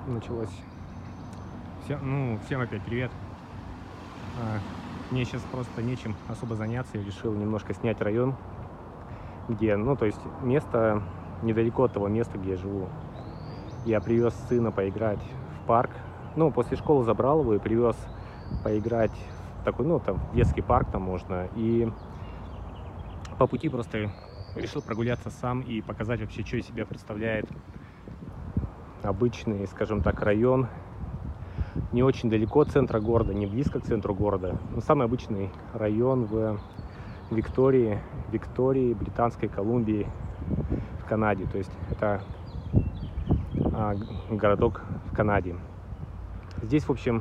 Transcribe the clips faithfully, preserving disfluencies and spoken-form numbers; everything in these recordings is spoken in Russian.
началось. Всем, ну, всем опять привет. А, Мне сейчас просто нечем особо заняться. Я решил немножко снять район, где, ну, то есть место недалеко от того места, где я живу. Я привез сына поиграть в парк. Ну, после школы забрал его и привез поиграть в такой, ну, там, детский парк там можно. И по пути просто решил прогуляться сам и показать вообще, что из себя представляет обычный, скажем так, район. Не очень далеко от центра города, не близко к центру города. Но самый обычный район в Виктории, Виктории, Британской Колумбии, в Канаде. То есть это а, городок в Канаде. Здесь, в общем,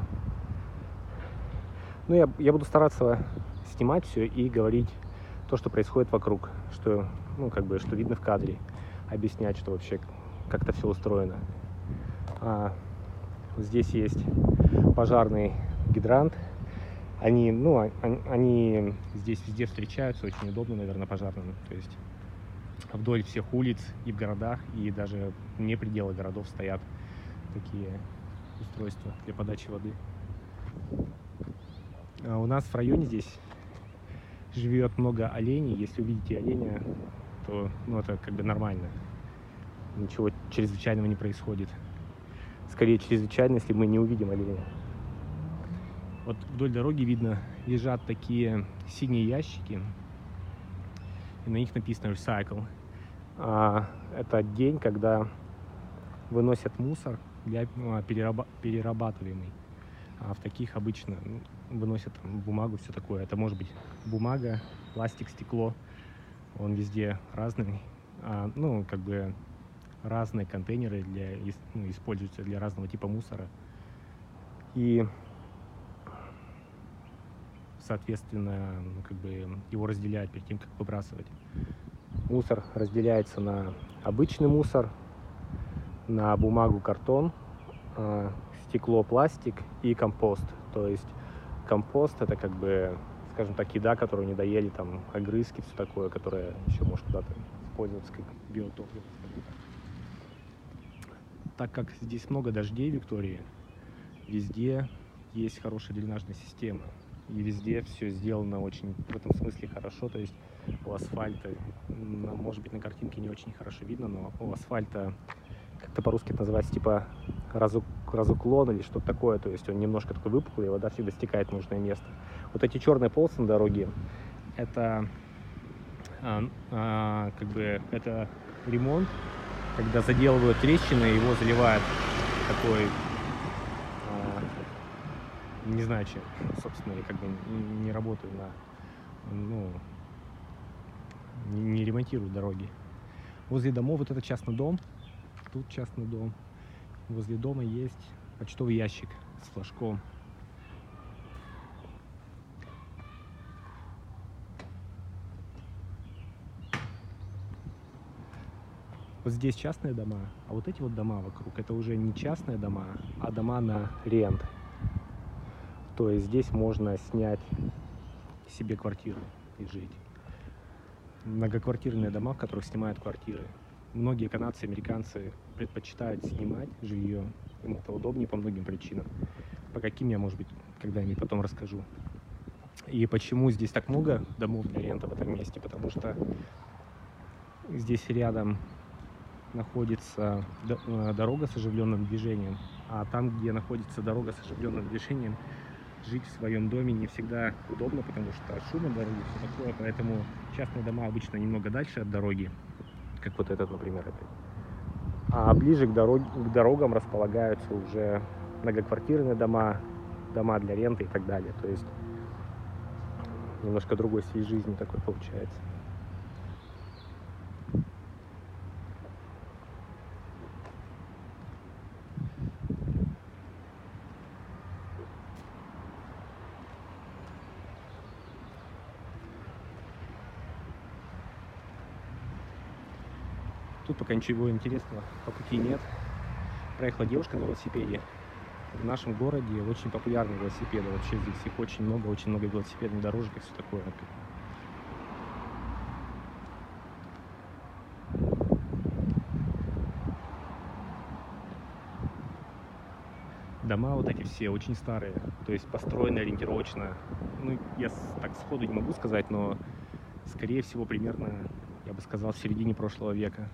ну, я, я буду стараться снимать все и говорить то, что происходит вокруг, что, ну, как бы, что видно в кадре, объяснять, что вообще, как это все устроено. А, здесь есть пожарный гидрант. Они, ну, они, они здесь везде встречаются, очень удобно, наверное, пожарным. То есть вдоль всех улиц и в городах, и даже вне пределы городов стоят такие устройства для подачи воды. А у нас в районе здесь живет много оленей. Если увидите оленя, то, ну, это как бы нормально. Ничего чрезвычайного не происходит. Скорее чрезвычайно, если мы не увидим оленя. Вот вдоль дороги видно, лежат такие синие ящики, и на них написано recycle. А, это день, когда выносят мусор для а, перераба- перерабатываемый. А в таких обычно ну, выносят там, бумагу, все такое. Это может быть бумага, пластик, стекло. Он везде разный. А, ну, как бы разные контейнеры для, ну, используются для разного типа мусора. И соответственно, ну, как бы его разделяют перед тем, как выбрасывать. Мусор разделяется на обычный мусор, на бумагу, картон, э, стекло, пластик и компост. То есть компост — это как бы, скажем так, еда, которую не доели, там огрызки, все такое, которое еще может куда-то использоваться как биотопливо. Так как здесь много дождей в Виктории, везде есть хорошая дренажная система. И везде все сделано очень в этом смысле хорошо. То есть у асфальта, может быть, на картинке не очень хорошо видно, но у асфальта, как-то по-русски это называется, типа разу, разуклон или что-то такое. То есть он немножко такой выпуклый, и вода всегда стекает в нужное место. Вот эти черные полосы на дороге, это а, а, как бы это ремонт, когда заделывают трещины, его заливают такой, не знаю, чем, собственно, я как бы не работаю на, ну, не, не ремонтирую дороги. Возле домов, вот это частный дом, тут частный дом. Возле дома есть почтовый ящик с флажком. Вот здесь частные дома, а вот эти вот дома вокруг, это уже не частные дома, а дома на рент. То есть здесь можно снять себе квартиру и жить. Многоквартирные дома, в которых снимают квартиры. Многие канадцы, американцы предпочитают снимать жилье. Им это удобнее по многим причинам. По каким я, может быть, когда-нибудь потом расскажу. И почему здесь так много домов для рента в этом месте? Потому что здесь рядом находится дорога с оживленным движением. А там, где находится дорога с оживленным движением, жить в своем доме не всегда удобно, потому что шум на дороге, все такое. Поэтому частные дома обычно немного дальше от дороги, как вот этот, например, опять. А ближе к, дороге, к дорогам располагаются уже многоквартирные дома, дома для ренты и так далее. То есть немножко другой стиль жизни такой получается. Тут пока ничего интересного по пути нет. Проехала девушка на велосипеде. В нашем городе очень популярны велосипеды. Вообще здесь их очень много, очень много велосипедных дорожек и все такое. Дома вот эти все очень старые, то есть построены ориентировочно. Ну, я так сходу не могу сказать, но, скорее всего, примерно, я бы сказал, в середине прошлого века.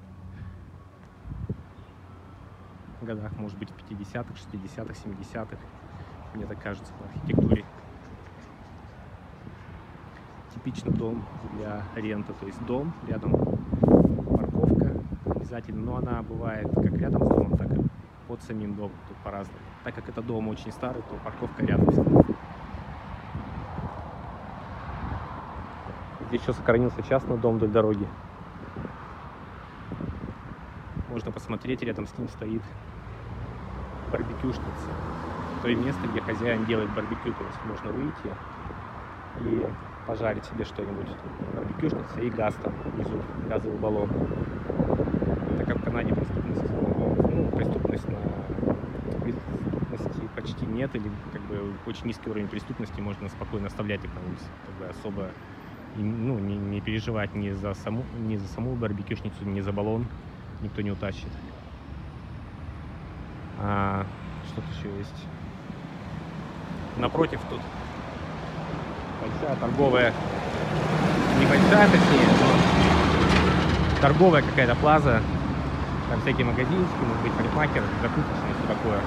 В годах, может быть, в пятидесятых, шестидесятых, семидесятых, мне так кажется, по архитектуре. Типичный дом для рента, то есть дом, рядом парковка обязательно, но она бывает как рядом с домом, так и под самим домом, тут по-разному. Так как это дом очень старый, то парковка рядом всегда. Здесь еще сохранился частный дом вдоль дороги. Можно посмотреть, рядом с ним стоит барбекюшница. То есть место, где хозяин делает барбекю, то есть можно выйти и пожарить себе что-нибудь. Барбекюшница и газ там внизу, газовый баллон. Так как в Канаде преступность, ну, преступность на преступности почти нет, или как бы очень низкий уровень преступности, можно спокойно оставлять их на улице, как бы особо ну, не, не переживать ни за саму, ни за саму барбекюшницу, ни за баллон, никто не утащит. А, что-то еще есть. Напротив тут большая торговая, небольшая точнее, но торговая какая-то плаза, там всякие магазинчики, может быть, парикмахер, закусочные, все такое.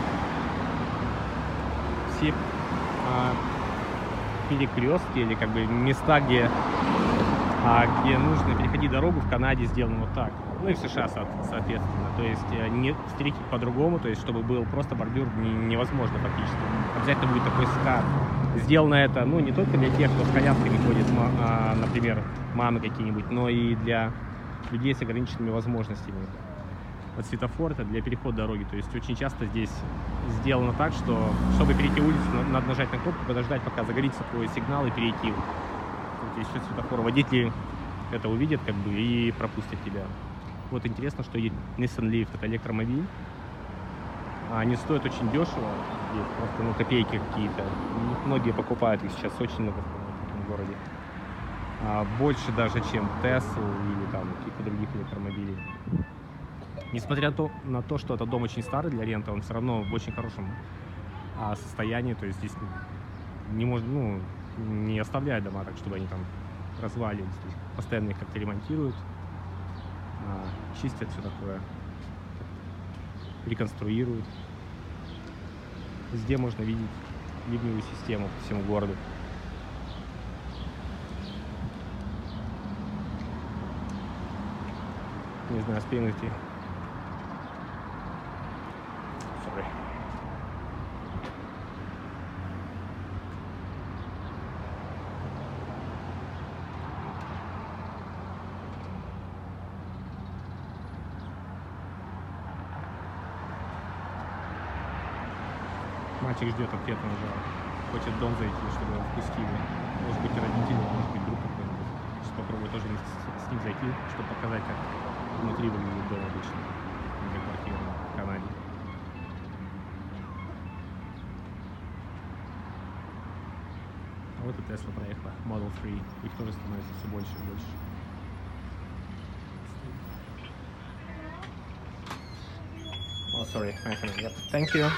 Все а, перекрестки или как бы места, где, а, где нужно переходить дорогу, в Канаде сделано вот так. Ну и в США, соответственно. То есть не встретить по-другому, то есть чтобы был просто бордюр, не, невозможно фактически. Обязательно будет такой скат. Сделано это, ну, не только для тех, кто с колясками ходит, а, например, мамы какие-нибудь, но и для людей с ограниченными возможностями. Вот светофор — это для перехода дороги. То есть очень часто здесь сделано так, что чтобы перейти улицу, надо нажать на кнопку, подождать, пока загорится твой сигнал, и перейти. Вот еще светофор. Водители это увидят как бы и пропустят тебя. Вот интересно, что Nissan Leaf — это электромобиль. Они стоят очень дешево, здесь просто ну, копейки какие-то. Многие покупают их сейчас очень много в этом городе. А больше даже, чем Tesla или там каких-то других электромобилей. Несмотря на то, что этот дом очень старый для рента, он все равно в очень хорошем а, состоянии. То есть здесь не, может, ну, не оставляют дома так, чтобы они там развалились. То есть постоянно их как-то ремонтируют, а, чистят, все такое, реконструируют. Везде можно видеть ливневую систему по всему городу. Не знаю, успеем найти. Sorry. Мальчик ждет ответа на жалоб. Хочет в дом зайти, чтобы его впустили. Может быть, родители, может быть, друг какой-нибудь. Сейчас попробую тоже с ним зайти, чтобы показать, как внутри выглядит дом обычно, для квартиры в Канаде. А вот и Tesla проехала, Model три. Их тоже становится все больше и больше. Oh, sorry, yep. Thank you.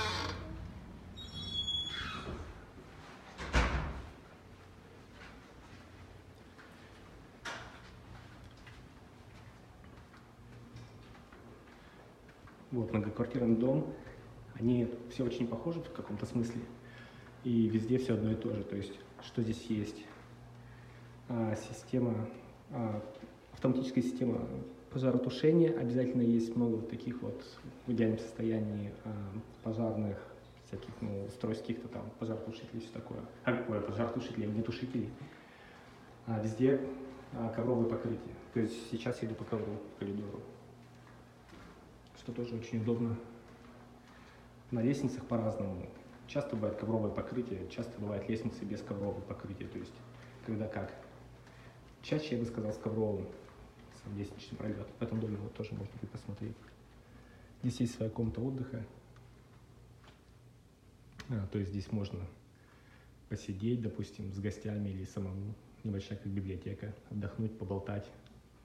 Вот, многоквартирный дом, они все очень похожи в каком-то смысле, и везде все одно и то же. То есть, что здесь есть? А, система, а, автоматическая система пожаротушения, обязательно есть много вот таких вот в идеальном состоянии а, пожарных, всяких, ну, устройств каких-то там, пожаротушителей, все такое. А какое пожаротушители, огнетушители. А, везде а, ковровое покрытие. То есть сейчас я иду по ковру, по коридору, что тоже очень удобно. На лестницах по-разному. Часто бывает ковровое покрытие, часто бывает лестницы без коврового покрытия, то есть когда как. Чаще я бы сказал с ковровым, сам лестничный пролет. В этом доме вот тоже можно будет посмотреть. Здесь есть своя комната отдыха, а, то есть здесь можно посидеть, допустим, с гостями или самому. Небольшая как библиотека, отдохнуть, поболтать,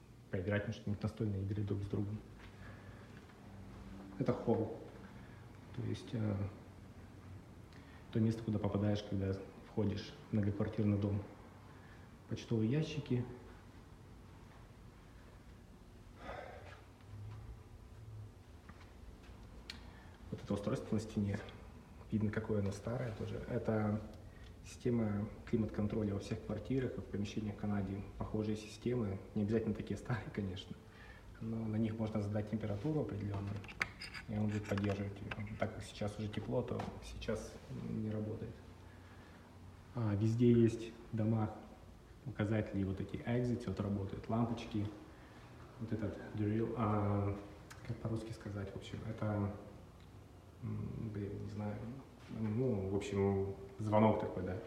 поиграть на что-нибудь настольные игры друг с другом. Это холл. То есть э, то место, куда попадаешь, когда входишь в многоквартирный дом. Почтовые ящики. Вот это устройство на стене. Видно, какое оно старое тоже. Это система климат-контроля во всех квартирах и в помещениях в Канаде. Похожие системы, не обязательно такие старые, конечно, но на них можно задать температуру определенную, и он будет поддерживать ее. Так как сейчас уже тепло, то сейчас не работает. А, везде есть в домах указатели, вот эти exit, вот работают, лампочки. Вот этот drill, а, как по-русски сказать, в общем, это, блин, не знаю, ну, в общем, звонок такой, да.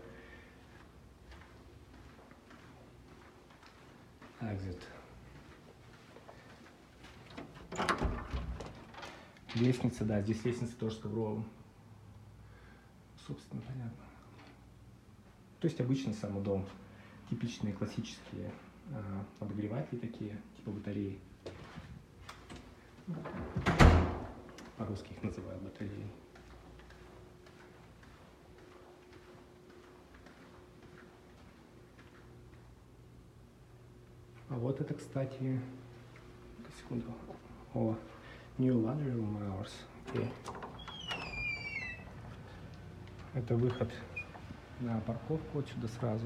Exit. Лестница, да, здесь лестница тоже с ковровым. Собственно, понятно. То есть обычный самый дом. Типичные классические э, обогреватели такие, типа батареи. По-русски их называют батареи. А вот это, кстати, секунду. О, New Laundry Room Hours. Okay. Это выход на парковку отсюда сразу.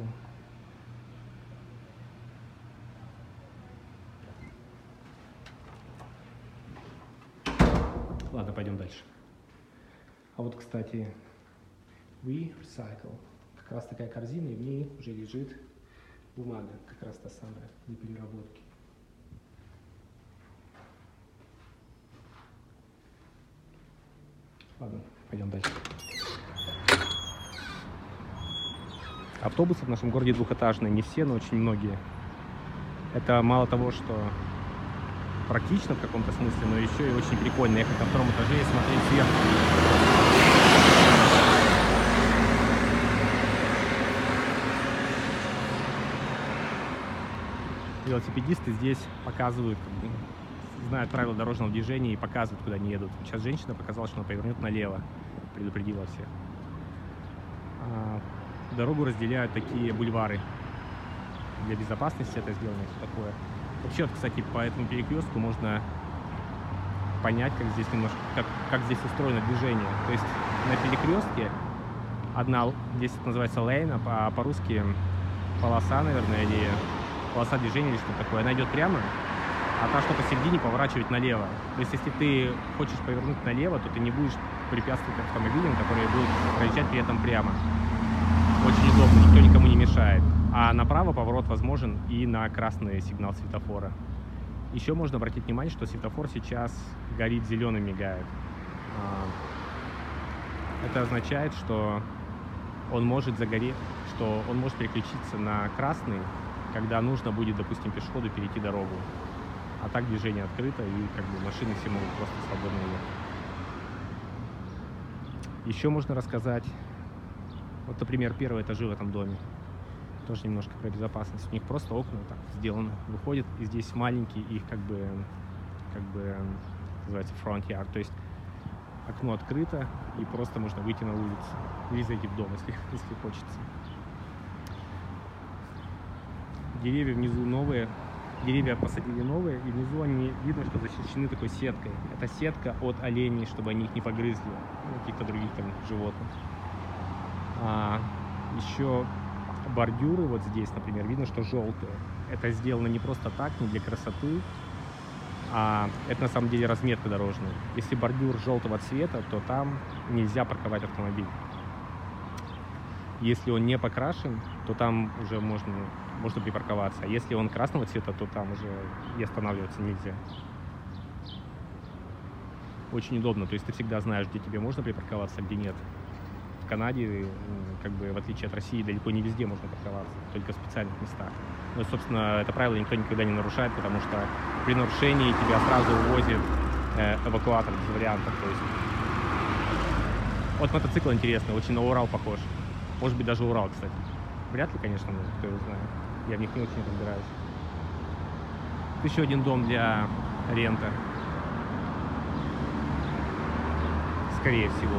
Ладно, пойдем дальше. А вот, кстати, We Recycle. Как раз такая корзина, и в ней уже лежит бумага, как раз та самая, для переработки. Ладно, пойдем дальше. Автобусы в нашем городе двухэтажные, не все, но очень многие. Это мало того, что практично в каком-то смысле, но еще и очень прикольно ехать на втором этаже и смотреть сверху. Велосипедисты здесь показывают, как бы, знают правила дорожного движения и показывают, куда они едут. Сейчас женщина показала, что она повернет налево, предупредила всех. А, дорогу разделяют такие бульвары. Для безопасности это сделано, все такое. Вообще, вот, кстати, по этому перекрестку можно понять, как здесь немножко, как, как здесь устроено движение. То есть на перекрестке одна, здесь это называется лейн, а по-русски полоса, наверное, или полоса движения или что-то такое. Она идет прямо, а та, что посередине, поворачивает налево. То есть если ты хочешь повернуть налево, то ты не будешь препятствовать автомобилям, которые будут проезжать при этом прямо. Очень удобно, никто никому не мешает. А направо поворот возможен и на красный сигнал светофора. Еще можно обратить внимание, что светофор сейчас горит зеленым, мигает. Это означает, что он может загореть, что он может переключиться на красный, когда нужно будет, допустим, пешеходу перейти дорогу. А так движение открыто, и как бы машины все могут просто свободно ехать. Еще можно рассказать, вот, например, первые этажи в этом доме. Тоже немножко про безопасность. У них просто окна так сделаны, выходят, и здесь маленький их как бы, как бы называется front yard, то есть окно открыто, и просто можно выйти на улицу или зайти в дом, если, если хочется. Деревья внизу новые, деревья посадили новые, и внизу они, видно, что защищены такой сеткой. Это сетка от оленей, чтобы они их не погрызли, ну, каких-то других там животных. А, еще бордюры вот здесь, например, видно, что желтые. Это сделано не просто так, не для красоты, а это на самом деле разметка дорожная. Если бордюр желтого цвета, то там нельзя парковать автомобиль. Если он не покрашен, то там уже можно, можно припарковаться. А если он красного цвета, то там уже и останавливаться нельзя. Очень удобно, то есть ты всегда знаешь, где тебе можно припарковаться, а где нет. В Канаде, как бы, в отличие от России, далеко не везде можно парковаться, только в специальных местах. Ну, собственно, это правило никто никогда не нарушает, потому что при нарушении тебя сразу увозит э, эвакуатор без вариантов. То есть... Вот мотоцикл интересный, очень на Урал похож. Может быть, даже Урал, кстати. Вряд ли, конечно, но кто его знает. Я в них не очень разбираюсь. Еще один дом для рента. скорее всего.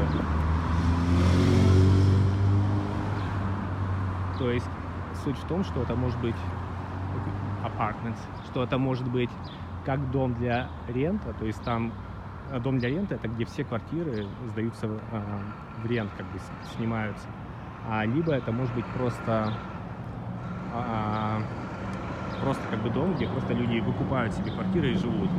То есть суть в том, что это может быть apartments, что это может быть как дом для рента, то есть там дом для рента — это где все квартиры сдаются э, в рент, как бы снимаются. А либо это может быть просто а, просто как бы дом, где просто люди выкупают себе квартиры и живут.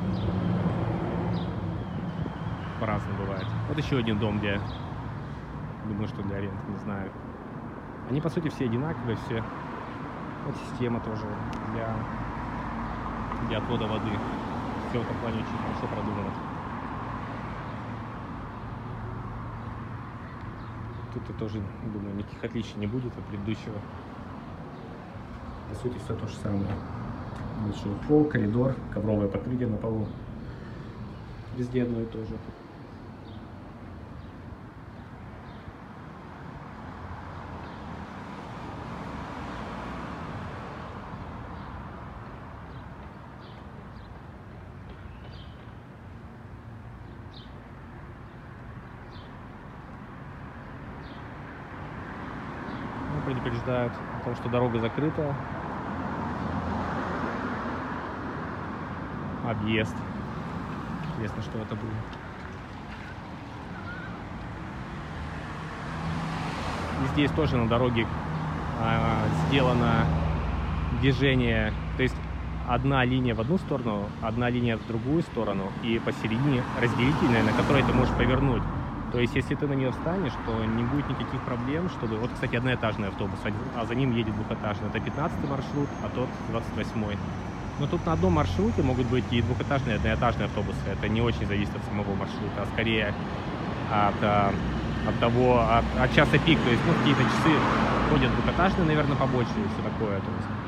По-разному бывает. Вот еще один дом, где, думаю, что для рент, не знаю. Они по сути все одинаковые, все. Вот система тоже для, для отвода воды. Все в этом плане очень хорошо продумано. Тут и тоже, думаю, никаких отличий не будет от предыдущего. По сути, все то же самое. Большой пол, коридор, ковровое покрытие на полу. Везде одно и то же. Предупреждают о том, что дорога закрыта. Объезд. Интересно, что это будет. И здесь тоже на дороге а, сделано движение, то есть одна линия в одну сторону, одна линия в другую сторону, и посередине разделительная, на которой ты можешь повернуть. То есть, если ты на нее встанешь, то не будет никаких проблем, чтобы... Вот, кстати, одноэтажный автобус, а за ним едет двухэтажный. Это пятнадцатый маршрут, а тот двадцать восьмой. Но тут на одном маршруте могут быть и двухэтажные, и одноэтажные автобусы. Это не очень зависит от самого маршрута, а скорее от, от того, от, от часа пик. То есть, ну, какие-то часы ходят двухэтажные, наверное, побольше и все такое. То есть.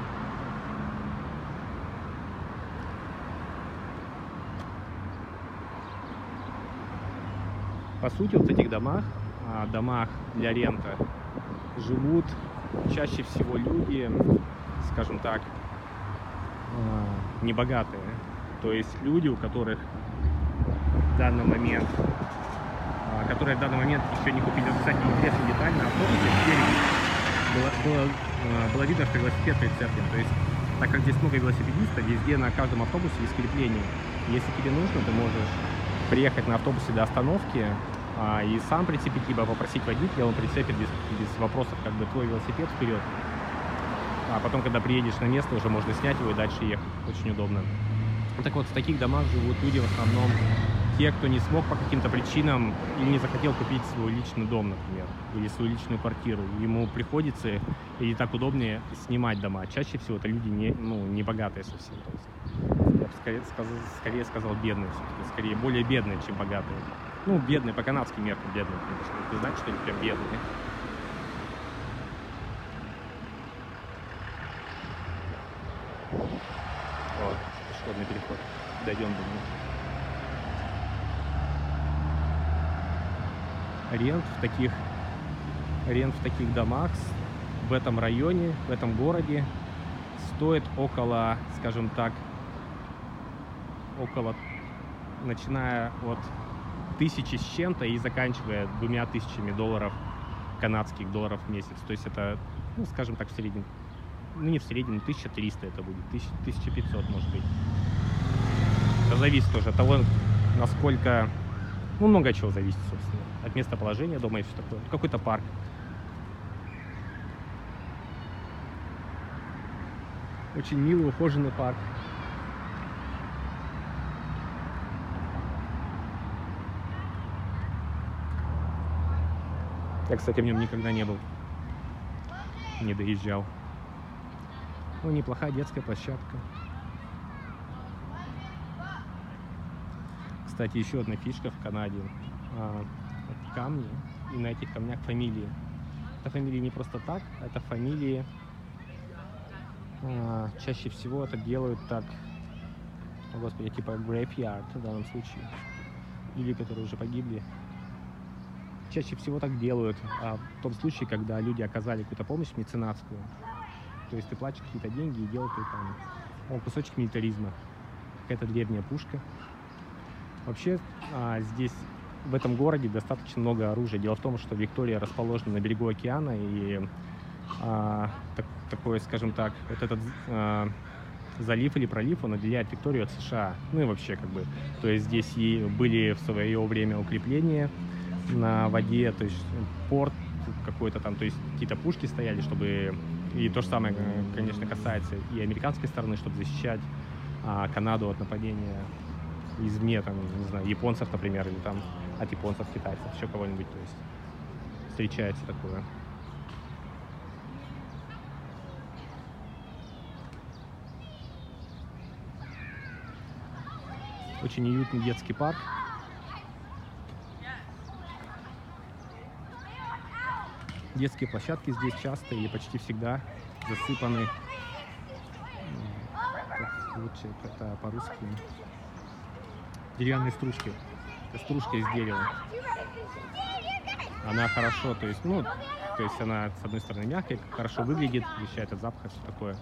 По сути, вот в этих домах, домах для рента, живут чаще всего люди, скажем так, небогатые. То есть люди, у которых в данный момент, которые в данный момент еще не купили. Кстати, интересная деталь, на автобусе было, было, было видно, что велосипед прицеплен. То есть, так как здесь много велосипедистов, везде на каждом автобусе есть крепление. Если тебе нужно, ты можешь приехать на автобусе до остановки а, и сам прицепить, либо попросить водителя, он прицепит без, без вопросов как бы твой велосипед вперед. А потом, когда приедешь на место, уже можно снять его и дальше ехать. Очень удобно. Так вот, в таких домах живут люди в основном те, кто не смог по каким-то причинам или не захотел купить свой личный дом, например, или свою личную квартиру. Ему приходится, или так удобнее, снимать дома. Чаще всего это люди не, ну, не богатые совсем. То есть, я бы скорее сказал, скорее сказал бедные все-таки, скорее более бедные, чем богатые. Ну, бедные по канадским меркам бедные, конечно. Ты знаешь, что они прям бедные. Вот, пешеходный переход. Дойдем до него. Рент в таких, рент в таких домах в этом районе, в этом городе стоит около, скажем так, около, начиная от тысячи с чем-то и заканчивая двумя тысячами долларов, канадских долларов в месяц. То есть это, ну, скажем так, в среднем, ну не в среднем, тысяча триста это будет, тысяча пятьсот может быть. Это зависит тоже от того, насколько, ну, много чего зависит, собственно, от местоположения дома и все такое. Какой-то парк. Очень милый, ухоженный парк. Я, кстати, в нем никогда не был. Не доезжал. Ну, неплохая детская площадка. Кстати, еще одна фишка в Канаде. А, камни. И на этих камнях фамилии. Это фамилии не просто так, это фамилии. А, чаще всего это делают так, о господи, типа graveyard в данном случае. Люди, которые уже погибли. Чаще всего так делают а, в том случае, когда люди оказали какую-то помощь меценатскую. То есть ты платишь какие-то деньги и делают там о, кусочек милитаризма. Какая-то древняя пушка. Вообще а, здесь в этом городе достаточно много оружия. Дело в том, что Виктория расположена на берегу океана, и а, так, такой, скажем так, вот этот а, залив или пролив, он отделяет Викторию от США. Ну и вообще, как бы, то есть здесь и были в свое время укрепления на воде, то есть порт какой-то там, то есть какие-то пушки стояли, чтобы... И то же самое, конечно, касается и американской стороны, чтобы защищать а, Канаду от нападения извне, там, не знаю, японцев, например, или там от японцев, китайцев, еще кого-нибудь, то есть встречается такое. Очень уютный детский парк. Детские площадки здесь часто или почти всегда засыпаны, как лучше это по-русски, деревянные стружки. Это стружка из дерева. Она хорошо, то есть, ну, то есть она с одной стороны мягкая, хорошо выглядит, вещает от запаха, все такое.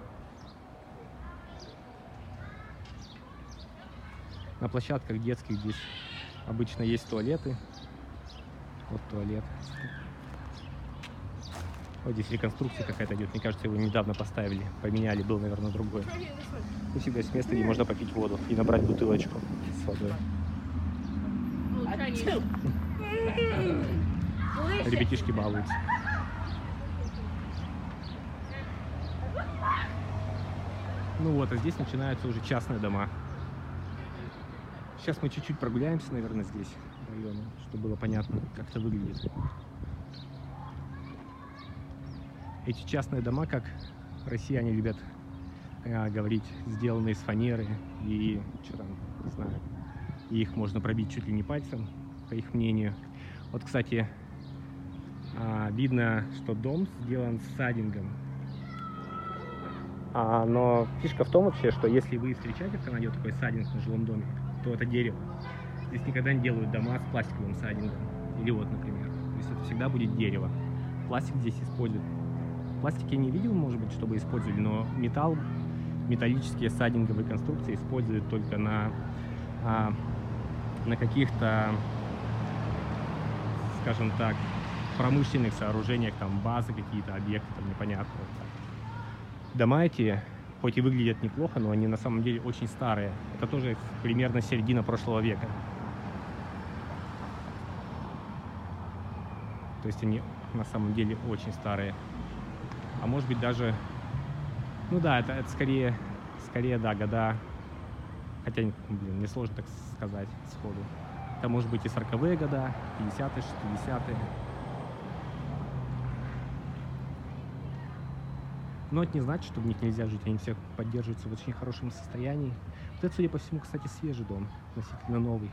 На площадках детских здесь обычно есть туалеты. Вот туалет. Вот здесь реконструкция какая-то идет. Мне кажется, его недавно поставили, поменяли, был, наверное, другой. У себя есть место, где можно попить воду и набрать бутылочку с водой. Ребятишки балуются. Ну вот, а здесь начинаются уже частные дома. Сейчас мы чуть-чуть прогуляемся, наверное, здесь, в районе, чтобы было понятно, как это выглядит. Эти частные дома, как россияне любят э, говорить, сделаны из фанеры и что там, не знаю, и их можно пробить чуть ли не пальцем, по их мнению. Вот, кстати, э, видно, что дом сделан с сайдингом. А, но фишка в том вообще, что если вы встречаете в Канаде вот такой сайдинг на жилом доме, то это дерево. Здесь никогда не делают дома с пластиковым сайдингом. Или вот, например. То есть это всегда будет дерево. Пластик здесь используют. Пластик я не видел, может быть, чтобы использовали, но металл, металлические сайдинговые конструкции используют только на, а, на каких-то, скажем так, промышленных сооружениях, там базы какие-то, объекты, там непонятно. Вот так. Дома эти, хоть и выглядят неплохо, но они на самом деле очень старые. Это тоже примерно середина прошлого века. То есть они на самом деле очень старые. А может быть даже, ну да, это, это скорее, скорее, да, года, хотя, блин, мне сложно так сказать сходу. Это может быть и сороковые года, пятидесятые, шестидесятые. Но это не значит, что в них нельзя жить, они все поддерживаются в очень хорошем состоянии. Вот это, судя по всему, кстати, свежий дом, относительно новый.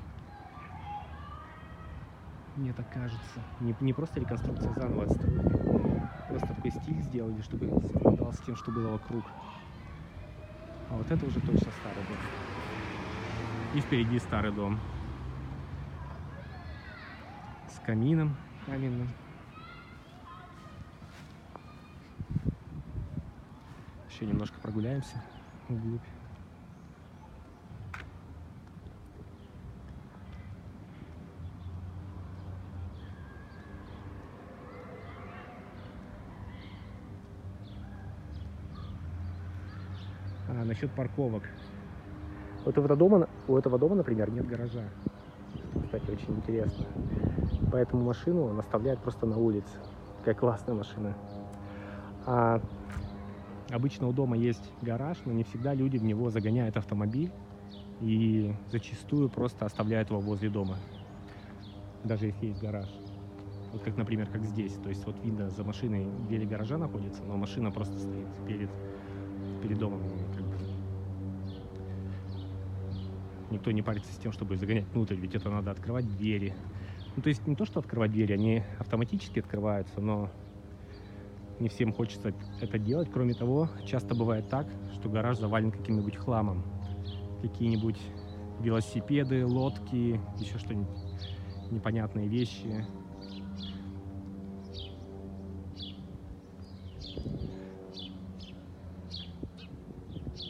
Мне так кажется. Не, не просто реконструкция, заново отстроили. Просто такой стиль сделали, чтобы совпадал с тем, что было вокруг. А вот это уже точно старый дом. И впереди старый дом. С камином каменным. Еще немножко прогуляемся вглубь. А, насчет парковок. Вот у этого дома, у этого дома, например, нет гаража. Что, кстати, очень интересно. Поэтому машину он оставляет просто на улице. Какая классная машина. А обычно у дома есть гараж, но не всегда люди в него загоняют автомобиль и зачастую просто оставляют его возле дома, даже если есть гараж. Вот как, например, как здесь. То есть вот видно, за машиной двери гаража находятся, но машина просто стоит перед, перед домом. Как бы. Никто не парится с тем, чтобы загонять внутрь, ведь это надо открывать двери. Ну, то есть не то, что открывать двери, они автоматически открываются, но не всем хочется это делать. Кроме того, часто бывает так, что гараж завален каким-нибудь хламом. Какие-нибудь велосипеды, лодки, еще что-нибудь, непонятные вещи.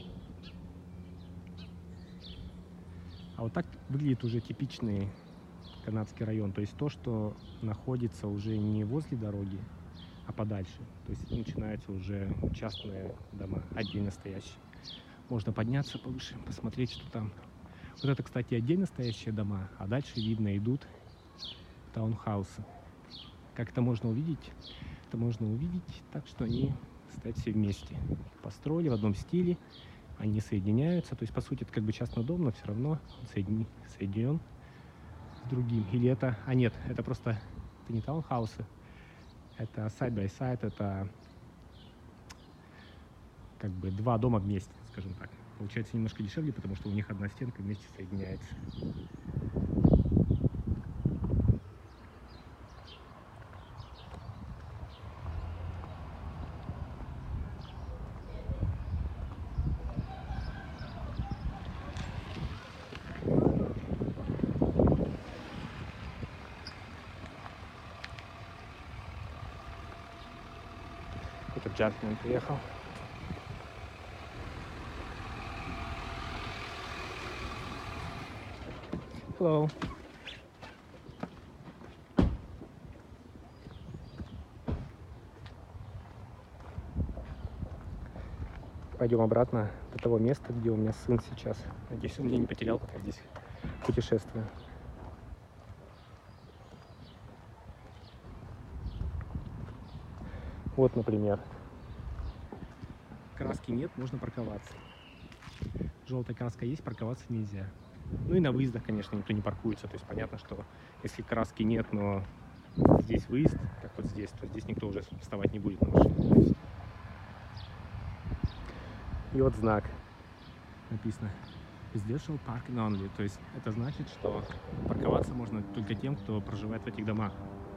А вот так выглядит уже типичный канадский район. То есть то, что находится уже не возле дороги, а подальше. То есть начинаются уже частные дома, отдельно стоящие. Можно подняться повыше, посмотреть, что там. Вот это, кстати, отдельно стоящие дома, а дальше видно идут таунхаусы. Как это можно увидеть? Это можно увидеть так, что они стоят все вместе. Построили в одном стиле, они соединяются. То есть, по сути, это как бы частный дом, но все равно он соединен, соединен с другим. Или это... А нет, это просто... Это не таунхаусы. Это side-by-side, это как бы два дома вместе, скажем так. Получается немножко дешевле, потому что у них одна стенка вместе соединяется. Какой-то джентльмен приехал. Hello. Пойдем обратно до того места, где у меня сын сейчас. Надеюсь, он меня не потерял, пока здесь путешествую. Вот, например. Краски нет, можно парковаться. Желтая краска есть, парковаться нельзя. Ну и на выездах, конечно, никто не паркуется. То есть понятно, что если краски нет, но здесь выезд, как вот здесь, то здесь никто уже вставать не будет на машине. И вот знак написано Residential Parking Only. То есть это значит, что парковаться можно только тем, кто проживает в этих домах.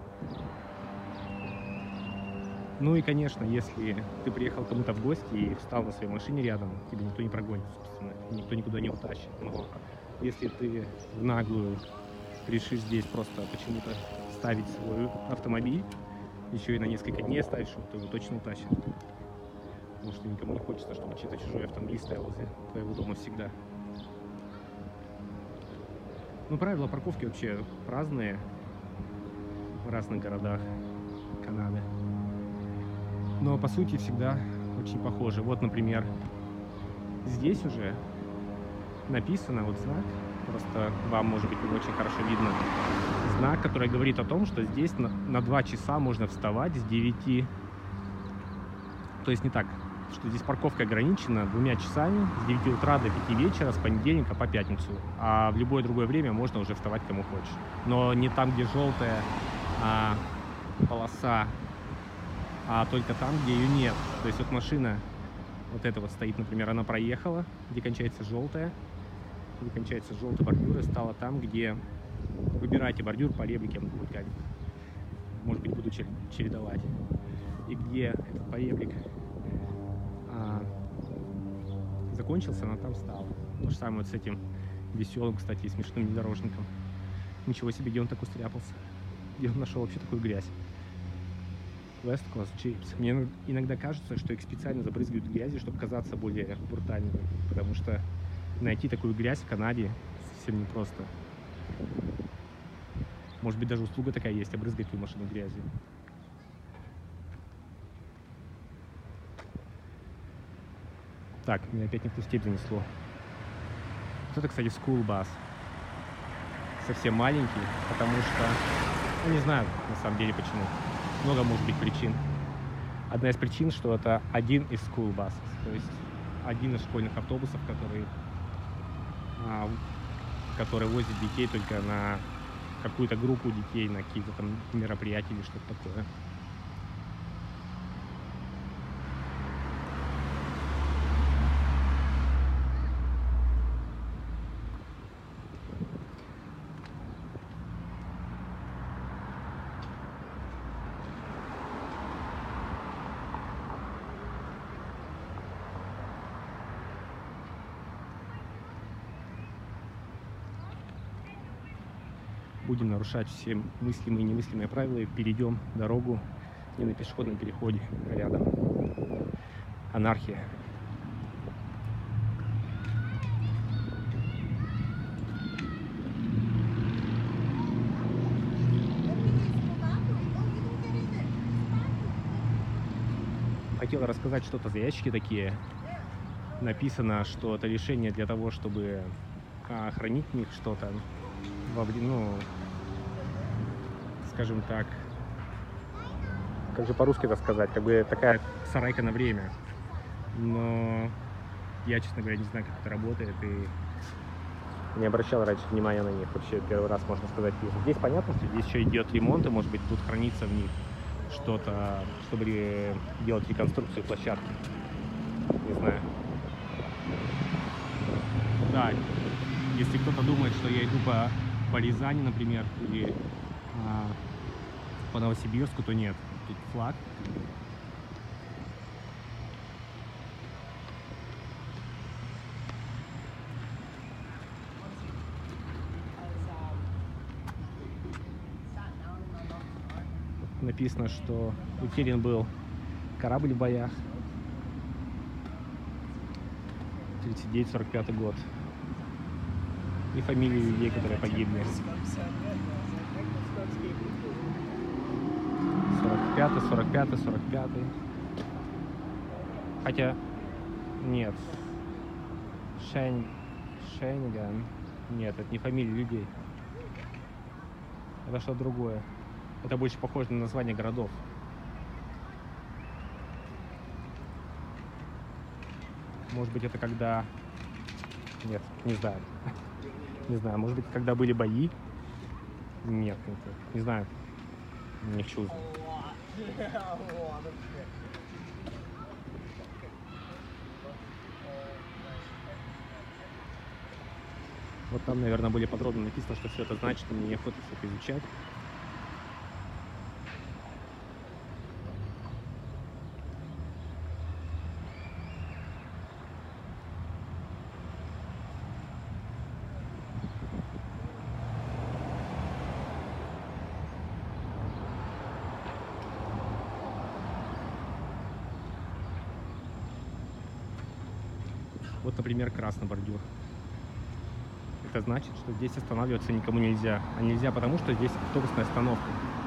Ну и, конечно, если ты приехал кому-то в гости и встал на своей машине рядом, тебя никто не прогонит, собственно, никто никуда не утащит. Но если ты в наглую решишь здесь просто почему-то ставить свой автомобиль, еще и на несколько дней оставишь, то его точно утащат. Потому что никому не хочется, чтобы чей-то чужой автомобиль стоял возле твоего дома всегда. Ну, правила парковки вообще разные в разных городах Канады. Но по сути всегда очень похожи. Вот, например, здесь уже написано вот знак, просто вам, может быть, не очень хорошо видно, знак, который говорит о том, что здесь на, на два часа можно вставать с девяти. То есть не так, что здесь парковка ограничена двумя часами с девяти утра до пяти вечера, с понедельника по пятницу. А в любое другое время можно уже вставать кому хочешь. Но не там, где желтая а, полоса, а только там, где ее нет. То есть вот машина вот эта вот стоит, например, она проехала, где кончается желтая, где кончается желтый бордюр, и стала там, где выбирайте бордюр по ребрике, может быть, буду чередовать. И где этот поребрик а, закончился, она там стала. То же самое вот с этим веселым, кстати, и смешным внедорожником. Ничего себе, где он так устряпался, где он нашел вообще такую грязь. West Coast Chips. Мне иногда кажется, что их специально забрызгивают грязью, чтобы казаться более брутальными, потому что найти такую грязь в Канаде совсем непросто. Может быть, даже услуга такая есть, обрызгать твою машину грязью. Так, меня опять не в ту степь занесло. Вот это, кстати, school bus. Совсем маленький, потому что... Ну, не знаю, на самом деле, почему. Много может быть причин. Одна из причин, что это один из school buses, то есть один из школьных автобусов, который, а, который возит детей только на какую-то группу детей, на какие-то там мероприятия или что-то такое. Будем нарушать все мыслимые и немыслимые правила и перейдем дорогу не на пешеходном переходе, а рядом. Анархия. хотел рассказать что-то за ящики такие. Написано, что это решение для того, чтобы а, хранить в них что-то, во вре- ну, скажем так, как же по-русски это сказать, как бы такая сарайка на время. Но я, честно говоря, не знаю, как это работает, и не обращал раньше внимания на них. Вообще первый раз, можно сказать, вижу. Здесь понятно, что здесь еще идет ремонт, и, может быть, тут хранится в них что-то, чтобы ре- делать реконструкцию площадки. Не знаю. Да, если кто-то думает, что я иду по, по Рязани, например, или а, по Новосибирску, то нет. Тут флаг. Написано, что утерян был корабль в боях. тридцать девятый сорок пятый год. И фамилии людей, которые погибли. сорок пятый, сорок пятый, сорок пятый. Хотя, нет. Шейн... Шейнган. Нет, это не фамилии людей. Это что-то другое. Это больше похоже на название городов. Может быть, это когда... Нет, не знаю. Не знаю, может быть, когда были бои? Нет, не знаю. Не хочу. Вот там, наверное, были подробно написано, что все это значит, и мне неохота все это изучать. Вот, например, красный бордюр. Это значит, что здесь останавливаться никому нельзя. А нельзя потому, что здесь автобусная остановка.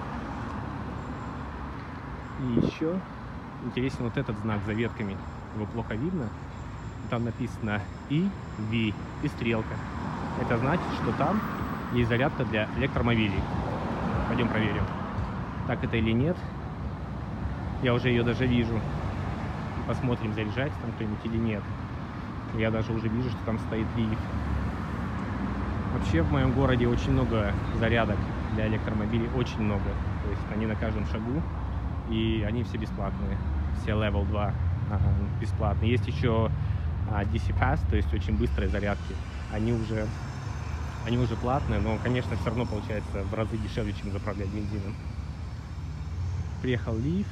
И еще интересен вот этот знак за ветками. Его плохо видно. Там написано И, Ви и стрелка. Это значит, что там есть зарядка для электромобилей. Пойдем проверим, так это или нет. Я уже ее даже вижу. Посмотрим, заряжается там кто-нибудь или нет. Я даже уже вижу, что там стоит лифт. Вообще в моем городе очень много зарядок для электромобилей, очень много. То есть они на каждом шагу, и они все бесплатные. Все левел два ага, бесплатные. Есть еще а, ди си Fast, то есть очень быстрые зарядки. Они уже, они уже платные, но, конечно, все равно получается в разы дешевле, чем заправлять бензином. Приехал лифт.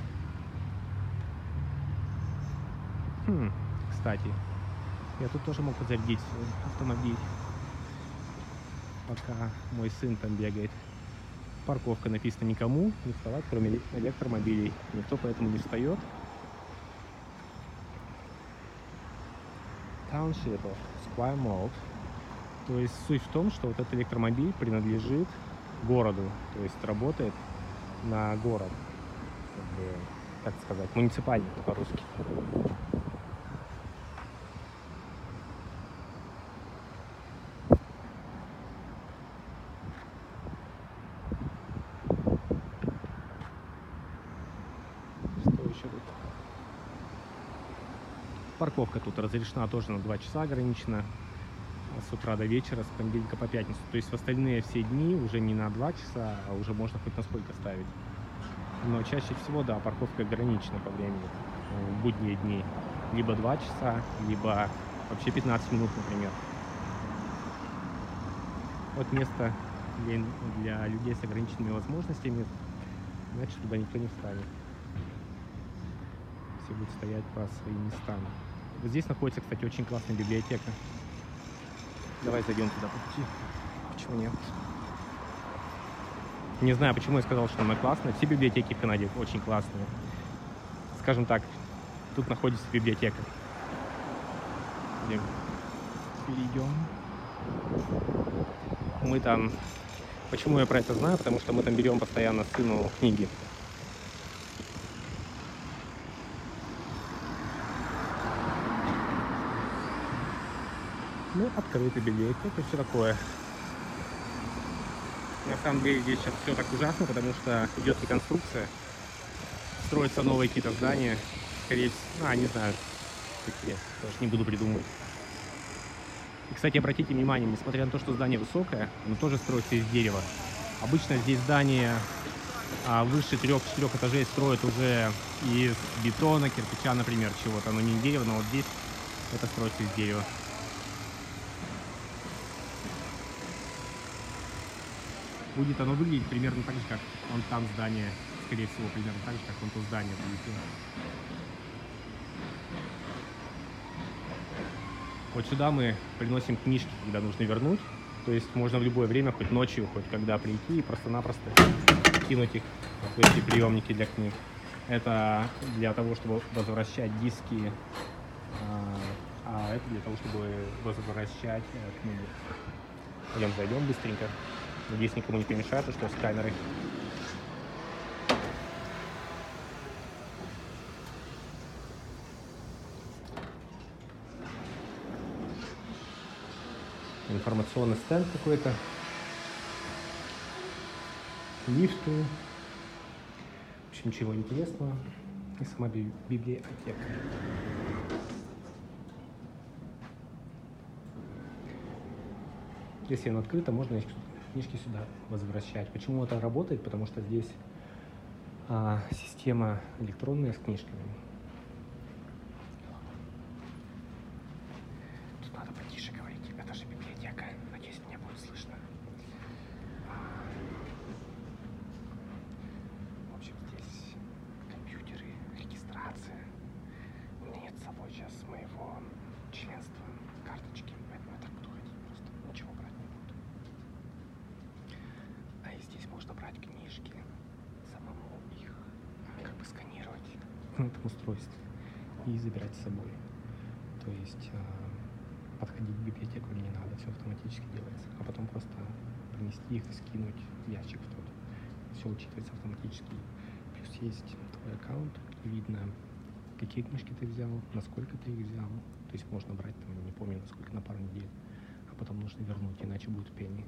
Хм, кстати, я тут тоже мог подзарядить свой автомобиль, пока мой сын там бегает. Парковка написано никому не вставать, кроме электромобилей. Никто поэтому не встает. Township of Squire Malt. То есть суть в том, что вот этот электромобиль принадлежит городу, то есть работает на город, как бы, как сказать, муниципальный по-русски. Парковка тут разрешена тоже на два часа ограничена, с утра до вечера, с понедельника по пятницу. То есть в остальные все дни уже не на два часа, а уже можно хоть на сколько ставить. Но чаще всего, да, парковка ограничена по времени. В будние дни либо два часа, либо вообще пятнадцать минут, например. Вот место для, для людей с ограниченными возможностями, значит, туда никто не встанет. Все будут стоять по своим местам. Вот здесь находится, кстати, очень классная библиотека. Давай зайдем туда по пути. Почему нет? Не знаю, почему я сказал, что она классная. Все библиотеки в Канаде очень классные. Скажем так, тут находится библиотека. Перейдем. Мы там... Почему я про это знаю? Потому что мы там берем постоянно сыну книги. Ну, открытый библиотека, все такое. На самом деле здесь сейчас все так ужасно, потому что идет реконструкция. Строятся новые какие-то здания. Скорее всего, а, не знаю, какие, тоже не буду придумывать. И, кстати, обратите внимание, несмотря на то, что здание высокое, оно тоже строится из дерева. Обычно здесь здания а, выше трех-четырех этажей строят уже из бетона, кирпича, например, чего-то. Оно не дерево, но вот здесь это строится из дерева. Будет оно выглядеть примерно так же, как вон там здание. Скорее всего, примерно так же, как вон то здание будет. Вот сюда мы приносим книжки, когда нужно вернуть. То есть можно в любое время, хоть ночью, хоть когда прийти и просто-напросто кинуть их в эти приемники для книг. Это для того, чтобы возвращать диски, а это для того, чтобы возвращать книги. Пойдем зайдем быстренько. Надеюсь, никому не помешает, что с камерой. Информационный стенд какой-то. Лифты. В общем, ничего интересного. И сама би- библиотека. Если она открыта, можно книжки сюда возвращать. Почему это работает? Потому что здесь а, система электронная с книжками. Тут надо потише говорить. Это же библиотека. Надеюсь, меня будет слышно. В общем, здесь компьютеры, регистрация. У меня нет с собой сейчас моего членства, карточки, поэтому я так буду ходить просто. Ничего брать не буду. А и здесь можно брать книжки, самому их как бы сканировать на этом устройстве и забирать с собой. То есть подходить в библиотеку мне не надо, все автоматически делается. А потом просто принести их и скинуть в ящик в тот. Все учитывается автоматически. Плюс есть твой аккаунт, и видно, какие книжки ты взял, насколько ты их взял. То есть можно брать, там, не помню, насколько, на пару недель. А потом нужно вернуть, иначе будет пени.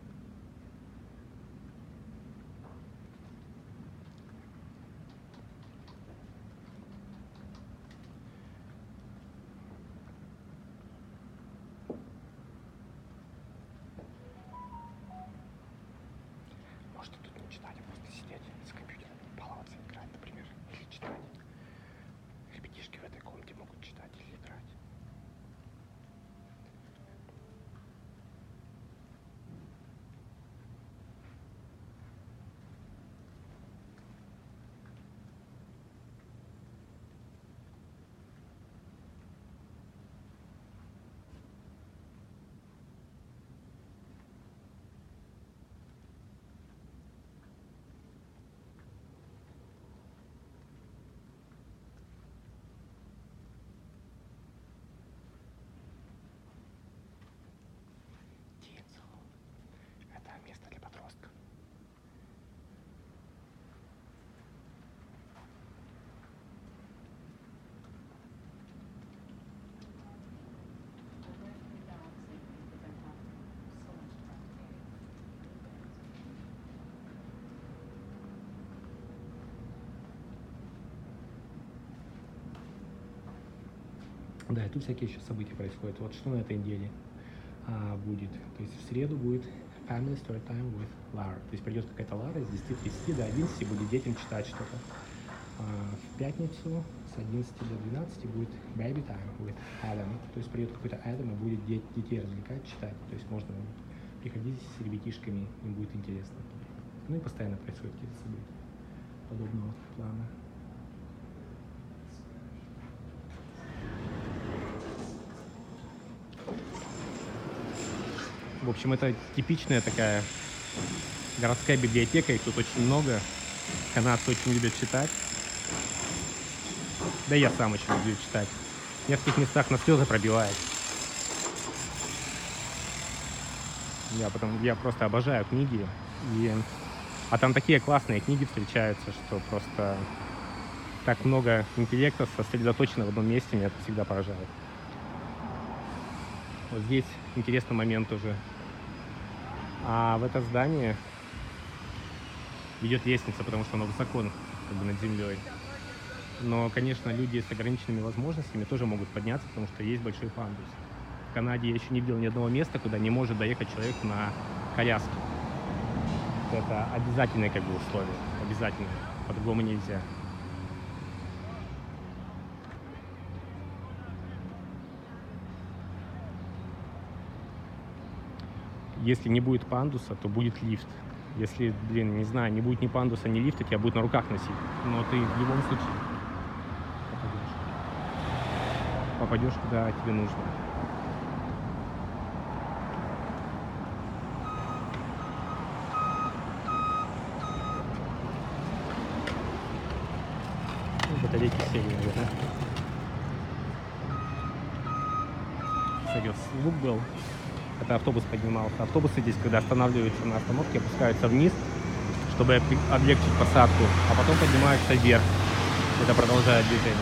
Можно тут не читать, а просто сидеть с компьютером, баловаться, играть, например, или читать. Ребятишки в этой комнате могут читать или играть. Это место для подростков. Да, и тут всякие еще события происходят. Вот что на этой неделе а, будет. То есть в среду будет Family Story Time with Lara. То есть придет какая-то Лара с десяти тридцати до одиннадцати, будет детям читать что-то. А, в пятницу с одиннадцати до двенадцати будет Baby Time with Adam. То есть придет какой-то Adam и будет де- детей развлекать, читать. То есть можно приходить с ребятишками, им будет интересно. Ну и постоянно происходят какие-то события подобного плана. В общем, это типичная такая городская библиотека, их тут очень много. Канадцы очень любят читать. Да я сам очень люблю читать. В нескольких местах на слезы пробивает. Я, потом, я просто обожаю книги. И... А там такие классные книги встречаются, что просто так много интеллекта сосредоточено в одном месте, меня это всегда поражает. Вот здесь интересный момент тоже. А в это здание ведет лестница, потому что оно высоко, как бы, над землей. Но, конечно, люди с ограниченными возможностями тоже могут подняться, потому что есть большой пандус. В Канаде я еще не видел ни одного места, куда не может доехать человек на коляске. Это обязательное, как бы, условие. Обязательно. По-другому нельзя. Если не будет пандуса, то будет лифт. Если, блин, не знаю, не будет ни пандуса, ни лифта, тебя будут на руках носить. Но ты в любом случае попадешь. Попадешь, куда тебе нужно. Ну, батарейки сели, наверное. Кстати, звук был. Это автобус поднимался. Автобусы здесь, когда останавливаются на остановке, опускаются вниз, чтобы облегчить посадку, а потом поднимаются вверх. Это продолжает движение.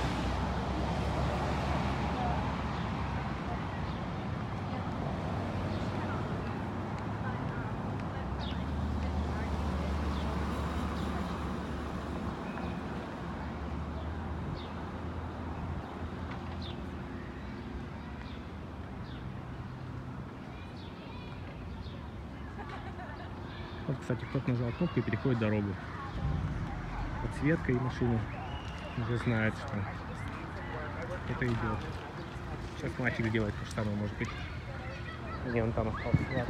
Вот, кстати, кто-то нажал кнопку и переходит дорогу. Подсветка, и машина уже знает, что это идет. Сейчас мальчик делает то же самое, может быть. Не, он там остался. Ладно,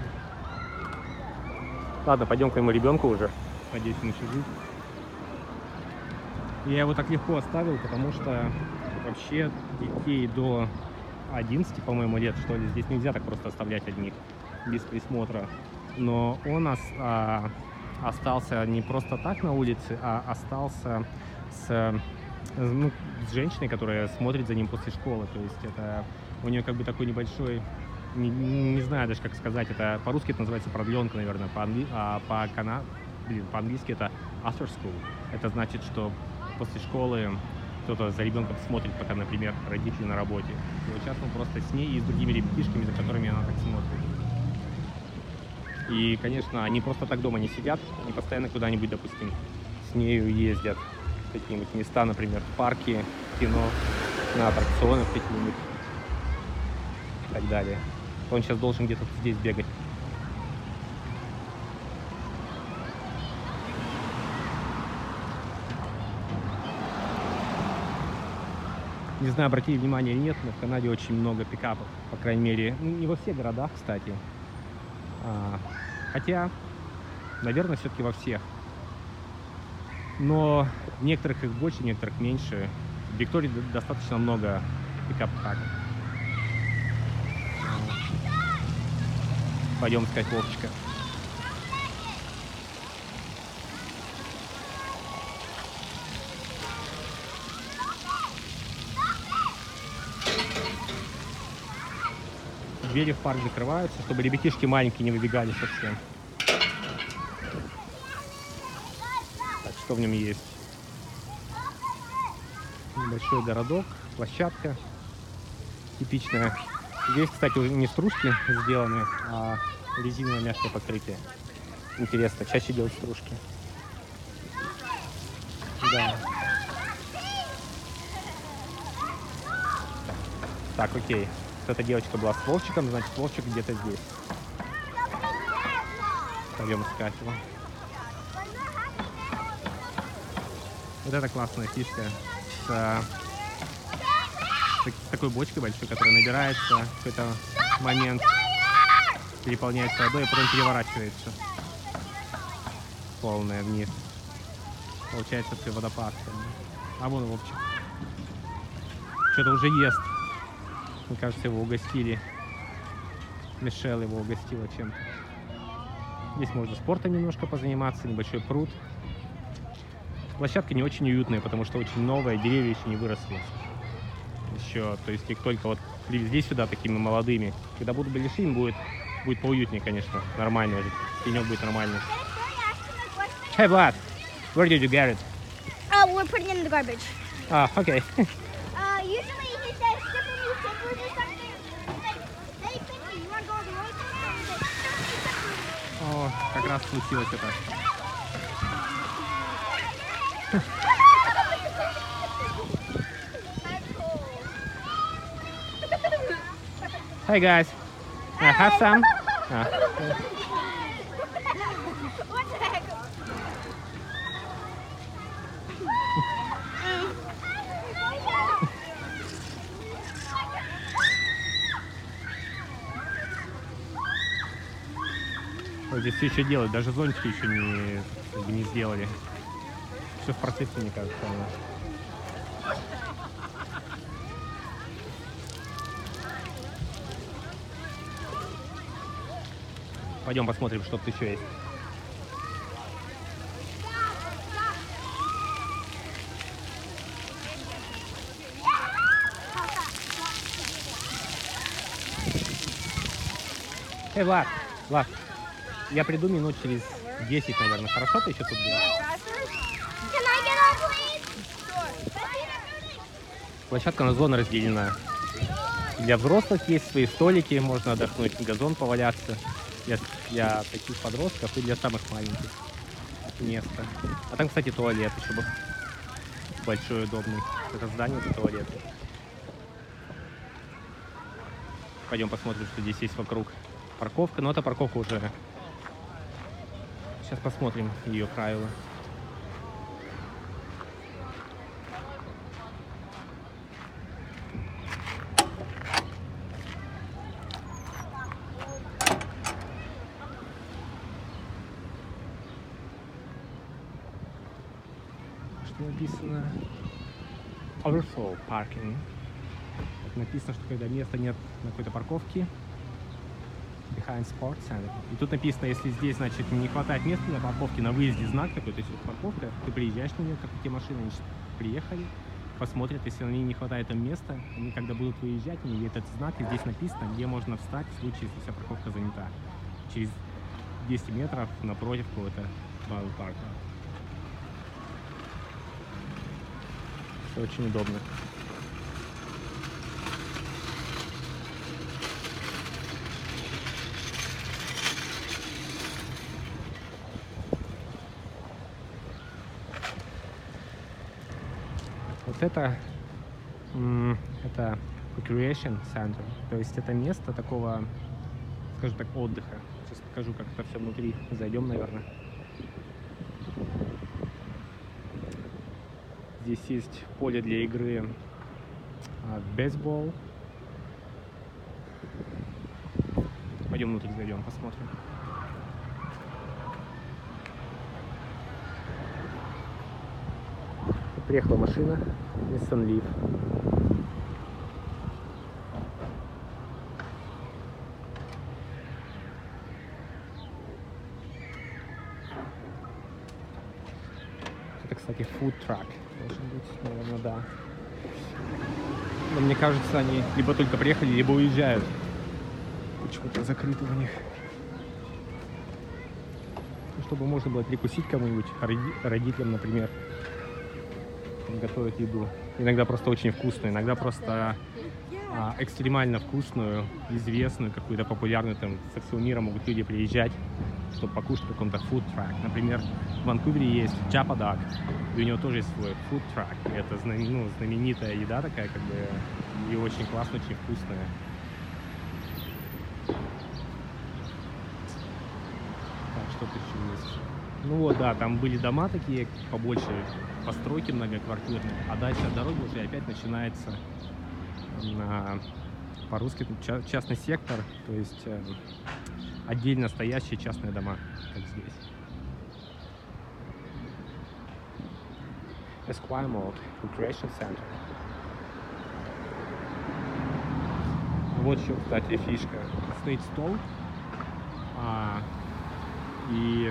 Ладно пойдем к моему ребенку уже. Надеюсь, он еще жив. Я его так легко оставил, потому что вообще детей до одиннадцати, по-моему, лет, что ли, здесь нельзя так просто оставлять одних, без присмотра. Но он ос, а, остался не просто так на улице, а остался с, ну, с женщиной, которая смотрит за ним после школы. То есть это у нее как бы такой небольшой, не, не знаю даже как сказать, это по-русски это называется продленка, наверное, по-англи, а по кана, блин, по-английски это after school. Это значит, что после школы кто-то за ребенком смотрит, пока, например, родители на работе. И вот сейчас он просто с ней и с другими ребятишками, за которыми она так смотрит. И, конечно, они просто так дома не сидят, они постоянно куда-нибудь, допустим, с нею ездят в какие-нибудь места, например, в парки, в кино, на аттракционы какие-нибудь и так далее. Он сейчас должен где-то здесь бегать. Не знаю, обратили внимание или нет, но в Канаде очень много пикапов, по крайней мере, ну, не во всех городах, кстати. А, хотя, наверное, все-таки во всех. Но в некоторых их больше, в некоторых меньше. В Виктории достаточно много пикап-траков. Пойдем искать Вовчика. Двери в парк закрываются, чтобы ребятишки маленькие не выбегали совсем. Так, что в нем есть? Небольшой городок, площадка типичная. Здесь, кстати, уже не стружки сделаны, а резиновое мягкое покрытие. Интересно, чаще делать стружки. Да. Так, окей. Эта девочка была с Вовчиком, значит, Вовчик где-то здесь. Пойдем искать его. Вот это классная фишка с, с такой бочкой большой, которая набирается в какой-то момент, переполняется водой, и потом переворачивается полная вниз. Получается такой водопад. А вон Вовчик. Что-то уже ест. Мне кажется, его угостили. Мишель его угостила чем-то. Здесь можно спортом немножко позаниматься, небольшой пруд. Площадка не очень уютная, потому что очень новая, деревья еще не выросли. Еще, то есть их только вот привезли сюда такими молодыми. Когда будут большими, будет, будет поуютнее, конечно, нормально. Пенек будет нормальный. Hey, Vlad, where did you get it? Oh, we're putting it in the garbage. Ah, okay. Uh, usually he says, "Simple new slippers or something." Like, they О, как раз случилось это. Hey guys, uh, have some? Uh, What the heck? вот здесь все еще делают, даже зонтики еще не, не сделали. Все в процессе, мне кажется. Пойдем посмотрим, что тут еще есть. Эй, Влад, Влад, я приду минут через десять, наверное. Хорошо ты еще тут будешь? Can I get on, please? Площадка на зоны разделена. Для взрослых есть свои столики, можно отдохнуть, газон поваляться. Для, для таких подростков и для самых маленьких место. А там, кстати, туалет еще был. Большой, удобный. Это здание, это туалет. Пойдем посмотрим, что здесь есть вокруг. Парковка, но эта парковка уже... Сейчас посмотрим ее правила. Что написано? Overflow parking. Написано, что когда места нет на какой-то парковке, behind sports center. И тут написано, если здесь, значит, не хватает места для парковки, на выезде знак такой, то есть вот парковка, ты приезжаешь на нее, как те машины, значит, приехали, посмотрят, если на ней не хватает там места, они когда будут выезжать, они видят этот знак, и здесь написано, где можно встать в случае, если вся парковка занята. Через десять метров напротив какого-то парка. Все очень удобно. Вот это, это recreation center, то есть это место такого, скажем так, отдыха. Сейчас покажу, как это все внутри. Зайдем, наверное. Здесь есть поле для игры в бейсбол. Пойдем внутрь зайдем, посмотрим. Приехала машина Nissan Leaf. Это, кстати, food truck должен быть, наверное, да. Но мне кажется, они либо только приехали, либо уезжают. Почему-то закрыто у них. Чтобы можно было перекусить кому-нибудь, родителям, например. Готовят еду. Иногда просто очень вкусную, иногда просто а, экстремально вкусную, известную, какую-то популярную, там, со всего мира могут люди приезжать, чтобы покушать в каком-то food truck. Например, в Ванкувере есть Чападаг, и у него тоже есть свой food truck. Это знам, ну, знаменитая еда такая, как бы, и очень классная, очень вкусная. Так, что тут еще есть? Ну вот, да, там были дома такие побольше, постройки многоквартирные, а дальше от дороги уже опять начинается на, по-русски частный сектор, то есть э, отдельно стоящие частные дома, как здесь. Esquimalt Recreation Center. Вот еще, кстати, фишка. Стоит стол, а, и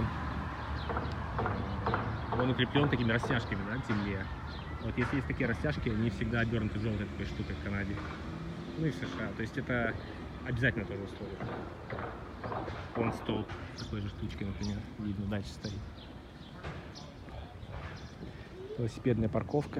он укреплен такими растяжками, да, к земле. Вот если есть такие растяжки, они всегда обернуты желтой такой штукой в Канаде. Ну и в США. То есть это обязательно тоже условие. Вон стол с такой же штучкой, например, видно, дальше стоит. Велосипедная парковка.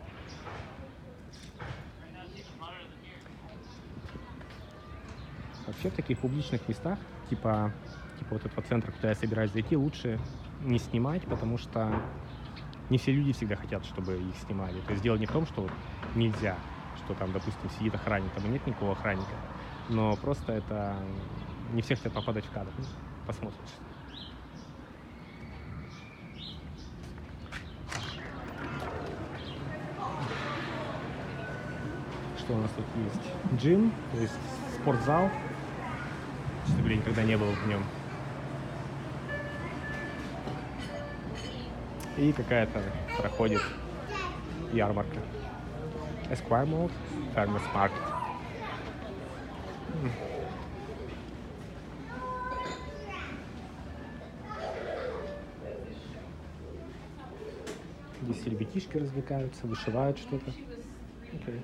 Так, Вообще в таких публичных местах, типа, типа вот этого центра, куда я собираюсь зайти, лучше не снимать, потому что не все люди всегда хотят, чтобы их снимали. То есть дело не в том, что вот нельзя, что там, допустим, сидит охранник, там нет никакого охранника, но просто это не все хотят попадать в кадр. Ну, посмотрим. Что у нас тут есть? Джим, то есть спортзал. Честно говоря, никогда не был в нем. И какая-то проходит ярмарка. Esquire Mall, Farmers Market. Здесь ребятишки развлекаются, вышивают что-то. Okay.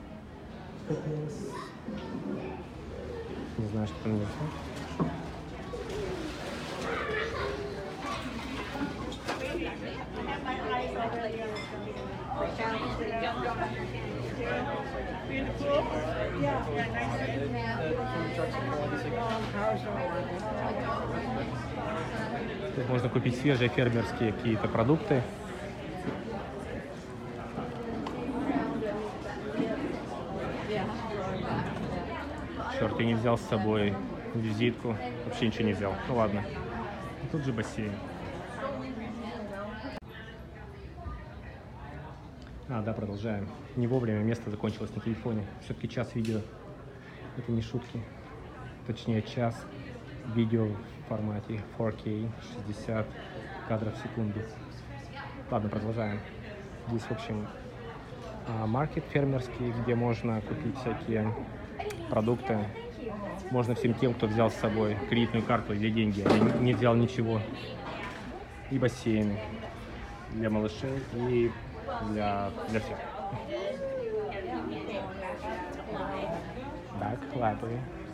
Не знаю, что это называется. Тут можно купить свежие фермерские какие-то продукты. Черт, я не взял с собой визитку. Вообще ничего не взял. Ну ладно. И тут же бассейн. А, да, продолжаем. Не вовремя, место закончилось на телефоне. Все-таки час видео. Это не шутки. Точнее, час видео в формате фор кей, шестьдесят кадров в секунду. Ладно, продолжаем. Здесь, в общем, маркет фермерский, где можно купить всякие продукты. Можно всем тем, кто взял с собой кредитную карту или деньги, а не взял ничего. И бассейн для малышей, и для, для всех. Так, ладно.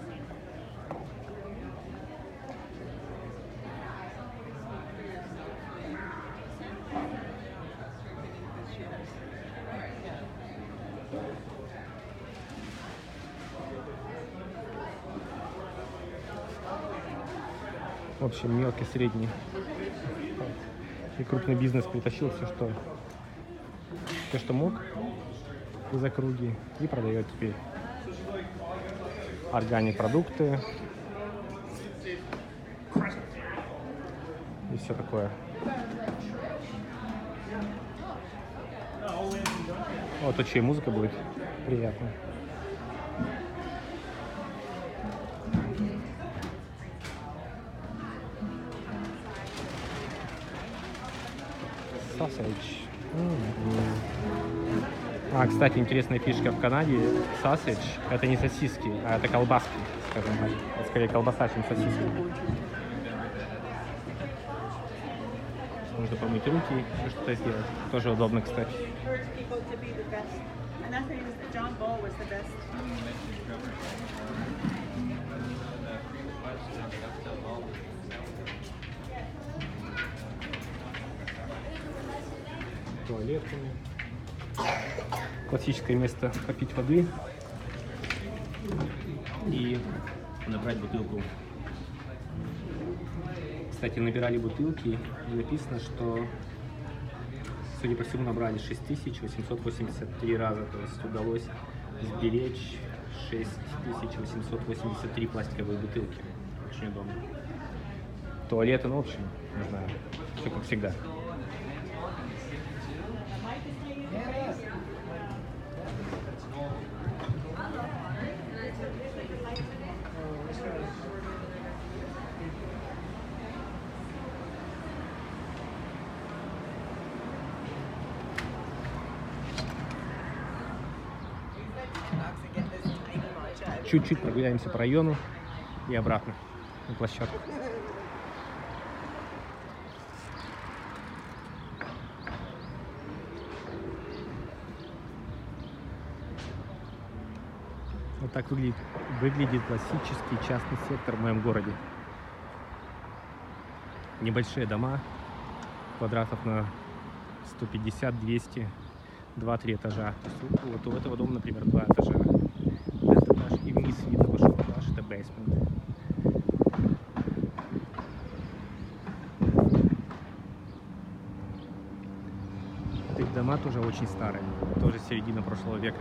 В общем, мелкий, средний и крупный бизнес притащил все, что, все, что мог из округи, и продает теперь органик продукты и все такое. Вот тут еще и музыка будет. Приятно. Sausage. А, кстати, интересная фишка в Канаде. Sausage — это не сосиски, а это колбаски, скажем так. Это скорее колбаса, чем сосиски. Нужно помыть руки и что-то сделать. Тоже удобно, кстати. Туалетами. Классическое место попить воды и набрать бутылку. Кстати, набирали бутылки и написано, что, судя по всему, набрали шесть тысяч восемьсот восемьдесят три раза. То есть удалось сберечь шесть тысяч восемьсот восемьдесят три пластиковые бутылки. Очень удобно. Туалеты, ну, в общем, не знаю, все как всегда. Чуть-чуть прогуляемся по району и обратно на площадку. Вот так выглядит, выглядит классический частный сектор в моем городе. Небольшие дома, квадратов на сто пятьдесят — двести, два-три этажа. То есть вот у этого дома, например, два этажа. Этот этаж и вниз видно большой этаж. Это basement. Эти дома тоже очень старые, тоже середина прошлого века.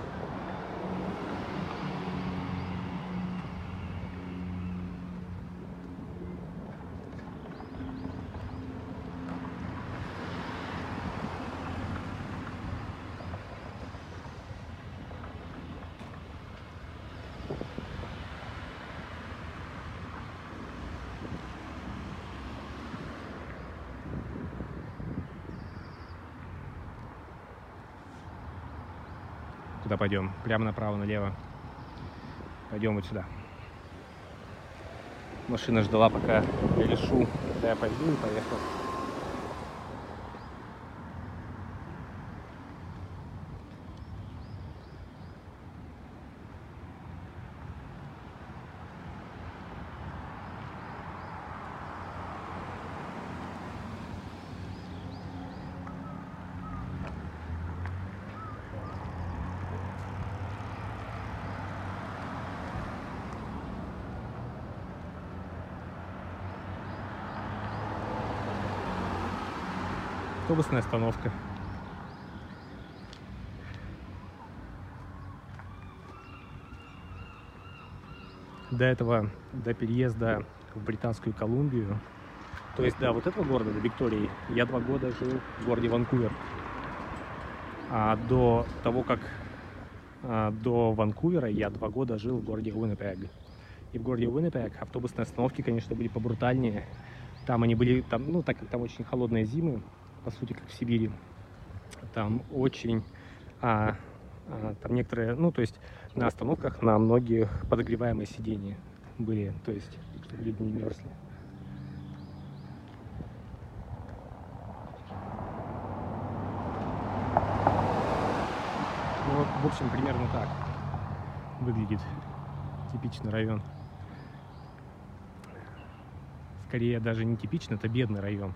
Куда пойдем? Прямо направо, налево. Пойдем вот сюда. Машина ждала, пока я решу, когда я пойду, и поехал. Автобусная остановка. До этого, до переезда в Британскую Колумбию, то есть до вот этого города, до Виктории, я два года жил в городе Ванкувер. А до того, как а, до Ванкувера я два года жил в городе Уиннипег. И в городе Уиннипег автобусные остановки, конечно, были побрутальнее. Там они были, там, ну, так как там очень холодные зимы, по сути, как в Сибири, там очень, а, а, там некоторые, ну, то есть на остановках на многих подогреваемые сиденья были, то есть, чтобы люди не мерзли. Ну, вот, в общем, примерно так выглядит типичный район. Скорее, даже не типичный, это бедный район.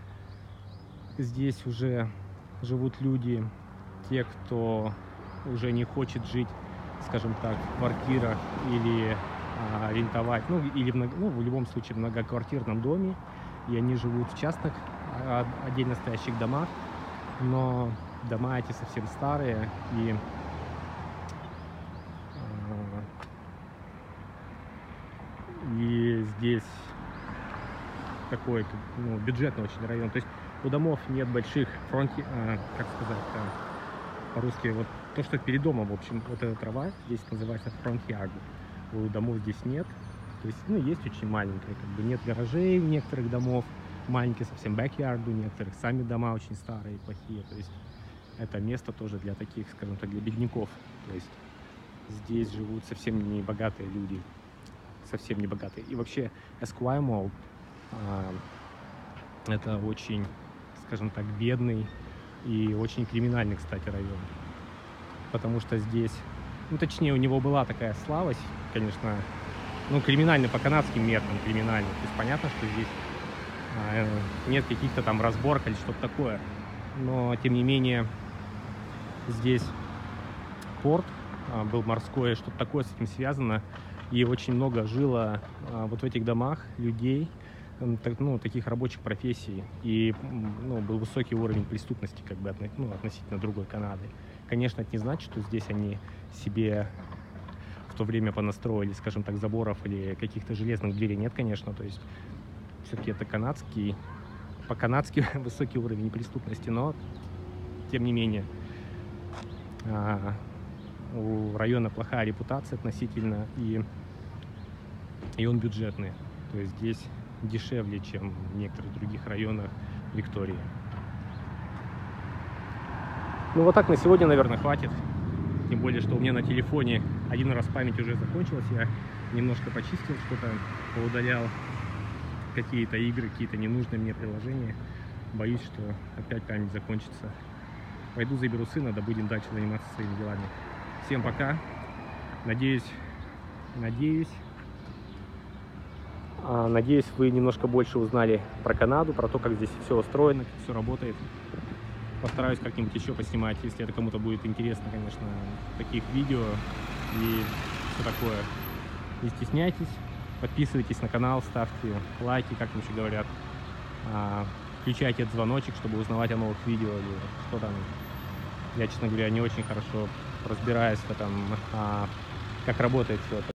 Здесь уже живут люди, те, кто уже не хочет жить, скажем так, в квартирах или а, арендовать, ну или в, ну, в любом случае в многоквартирном доме, и они живут в частных а, отдельно стоящих домах, но дома эти совсем старые, и а, и здесь такой, ну, бюджетный очень район. То есть у домов нет больших фронти, а, как сказать, а, по-русски, вот то, что перед домом, в общем, вот эта трава здесь называется фронт-ярд. У домов здесь нет. То есть, ну, есть очень маленькие, как бы нет гаражей у некоторых домов, маленькие совсем бэк-ярд у некоторых, сами дома очень старые, плохие. То есть это место тоже для таких, скажем так, для бедняков. То есть здесь живут совсем не богатые люди, совсем не богатые. И вообще Esquimalt а, это очень, скажем так, бедный и очень криминальный, кстати, район. Потому что здесь, ну, точнее, у него была такая слава, конечно, ну, криминальный по канадским меркам, криминальный. То есть понятно, что здесь а, нет каких-то там разборок или что-то такое. Но, тем не менее, здесь порт а, был морской, что-то такое с этим связано. И очень много жило а, вот в этих домах людей, ну, таких рабочих профессий, и, ну, был высокий уровень преступности, как бы, ну, относительно другой Канады. Конечно, это не значит, что здесь они себе в то время понастроили, скажем так, заборов или каких-то железных дверей. Нет, конечно, то есть все-таки это канадский, по-канадски высокий уровень преступности, но, тем не менее, а, у района плохая репутация относительно, и, и он бюджетный. То есть здесь дешевле, чем в некоторых других районах Виктории. Ну вот так на сегодня, наверное, хватит. Тем более, что у меня на телефоне один раз память уже закончилась. Я немножко почистил, что-то поудалял, какие-то игры, какие-то ненужные мне приложения. Боюсь, что опять память закончится. Пойду заберу сына, да будем дальше заниматься своими делами. Всем пока. Надеюсь, надеюсь, Надеюсь, вы немножко больше узнали про Канаду, про то, как здесь все устроено, как все работает. Постараюсь как-нибудь еще поснимать, если это кому-то будет интересно, конечно, таких видео и все такое. Не стесняйтесь, подписывайтесь на канал, ставьте лайки, как там еще говорят. А, включайте этот звоночек, чтобы узнавать о новых видео или что там. Я, честно говоря, не очень хорошо разбираюсь в этом, а, как работает все это.